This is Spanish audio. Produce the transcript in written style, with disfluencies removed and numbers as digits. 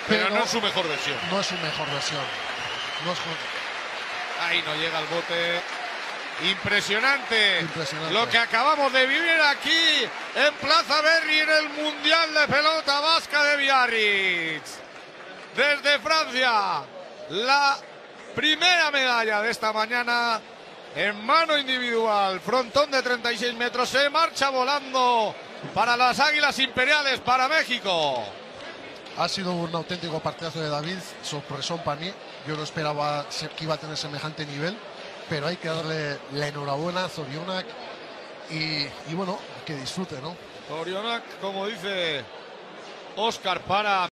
pero no es su mejor versión. No es su mejor versión. No es... Ahí no llega el bote. Impresionante, Impresionante lo que acabamos de vivir aquí en Plaza Berry en el Mundial de Pelota Vasca de Biarritz. Desde Francia, la primera medalla de esta mañana en mano individual, frontón de 36 metros, se marcha volando para las Águilas Imperiales, para México. Ha sido un auténtico partidazo de David, sorpresón para mí. Yo no esperaba que iba a tener semejante nivel, pero hay que darle la enhorabuena a Zorionak y bueno, que disfrute, ¿no? Zorionak, como dice Óscar, para